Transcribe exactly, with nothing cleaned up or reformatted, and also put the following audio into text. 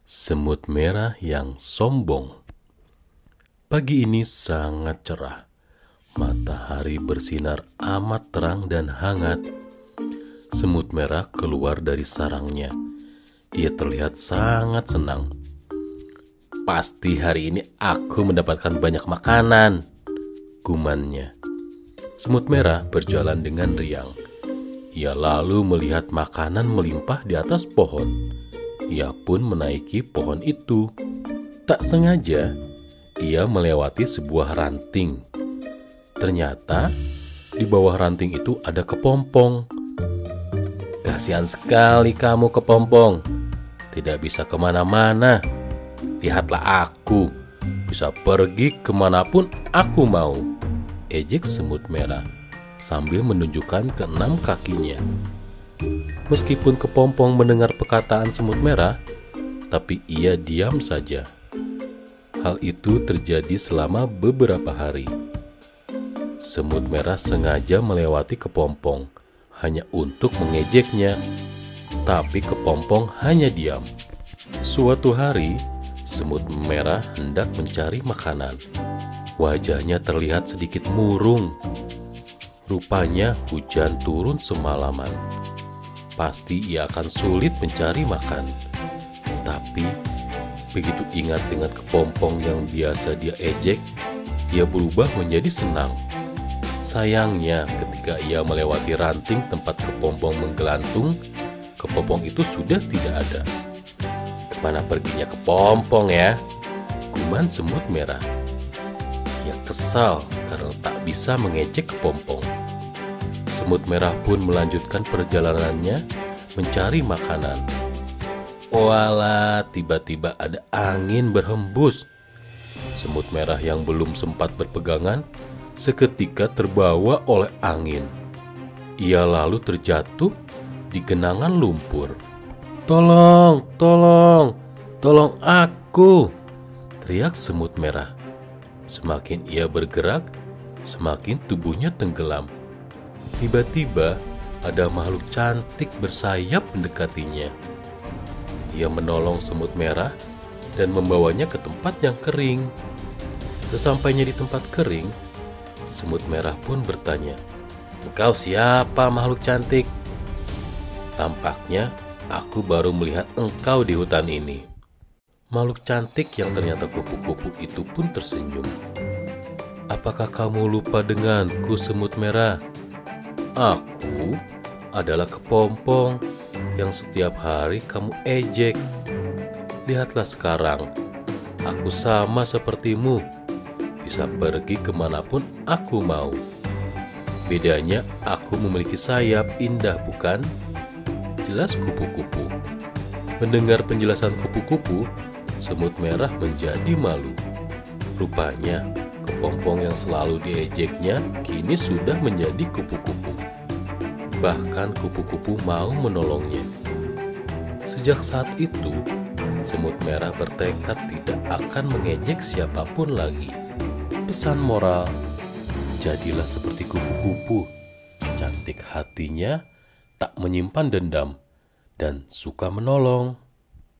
Semut merah yang sombong. Pagi ini sangat cerah. Matahari bersinar amat terang dan hangat. Semut merah keluar dari sarangnya. Ia terlihat sangat senang. Pasti hari ini aku mendapatkan banyak makanan, gumannya. Semut merah berjalan dengan riang. Ia lalu melihat makanan melimpah di atas pohon. Ia pun menaiki pohon itu. Tak sengaja, ia melewati sebuah ranting. Ternyata, di bawah ranting itu ada kepompong. Kasihan sekali kamu, kepompong. Tidak bisa kemana-mana. Lihatlah aku, bisa pergi kemanapun aku mau. Ejek semut merah sambil menunjukkan keenam kakinya. Meskipun kepompong mendengar perkataan semut merah, tapi ia diam saja. Hal itu terjadi selama beberapa hari. Semut merah sengaja melewati kepompong hanya untuk mengejeknya, tapi kepompong hanya diam. Suatu hari, semut merah hendak mencari makanan. Wajahnya terlihat sedikit murung. Rupanya hujan turun semalaman. Pasti ia akan sulit mencari makan. Tapi begitu ingat dengan kepompong yang biasa dia ejek, ia berubah menjadi senang. Sayangnya ketika ia melewati ranting tempat kepompong menggelantung, kepompong itu sudah tidak ada. Kemana perginya kepompong ya? Guman semut merah. Ia kesal karena tak bisa mengejek kepompong. Semut merah pun melanjutkan perjalanannya mencari makanan. Walah, tiba-tiba ada angin berhembus. Semut merah yang belum sempat berpegangan seketika terbawa oleh angin. Ia lalu terjatuh di genangan lumpur. Tolong, tolong, tolong aku, teriak semut merah. Semakin ia bergerak, semakin tubuhnya tenggelam. Tiba-tiba ada makhluk cantik bersayap mendekatinya. Ia menolong semut merah dan membawanya ke tempat yang kering. Sesampainya di tempat kering, semut merah pun bertanya, "Engkau siapa, makhluk cantik? Tampaknya aku baru melihat engkau di hutan ini." Makhluk cantik yang ternyata kupu-kupu itu pun tersenyum. "Apakah kamu lupa denganku, semut merah? Aku adalah kepompong yang setiap hari kamu ejek. Lihatlah sekarang, aku sama sepertimu, bisa pergi kemanapun aku mau. Bedanya aku memiliki sayap indah, bukan?" Jelas kupu-kupu. Mendengar penjelasan kupu-kupu, semut merah menjadi malu. Rupanya kepompong yang selalu diejeknya kini sudah menjadi kupu-kupu. Bahkan kupu-kupu mau menolongnya. Sejak saat itu, semut merah bertekad tidak akan mengejek siapapun lagi. Pesan moral, jadilah seperti kupu-kupu. Cantik hatinya, tak menyimpan dendam, dan suka menolong.